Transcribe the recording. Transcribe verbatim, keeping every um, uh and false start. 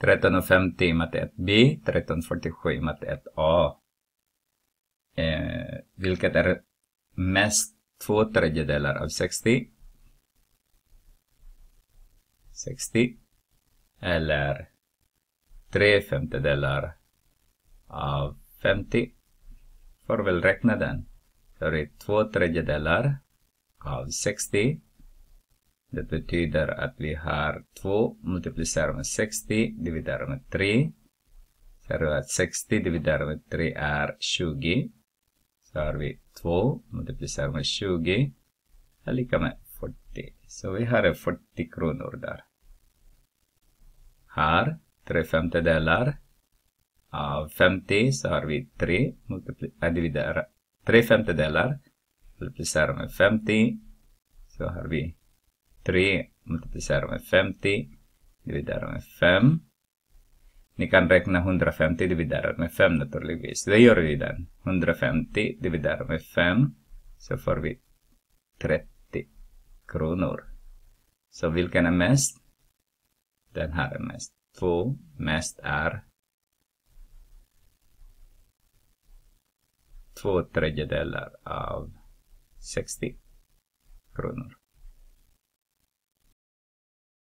tretton femtio i matte ett B, tretton fyrtiosju i matte ett A. Eh, vilket är mest två tredjedelar av sextio? sextio. Eller tre femtedelar av femtio. Får väl räkna den. Så det är två tredjedelar av sextio. Det betyder att vi har två multiplicerat med sextio dividerat med tre. Så har vi att sextio dividerat med tre är tjugo. Så har vi två multiplicerat med tjugo är lika med fyrtio. Så vi har fyrtio kronor där. Här, tre femtedelar av femtio, så har vi tre dividerat. tre femtedelar multiplicerat med femtio. Så har vi tre multiplicerat med femtio dividerat med fem. Ni kan räkna hundrafemtio dividerat med fem naturligtvis. Det gör vi den. hundrafemtio dividerat med fem. Så får vi trettio kronor. Så vilken är mest? Den här är mest. Två mest är två tredjedelar av sextio kronor.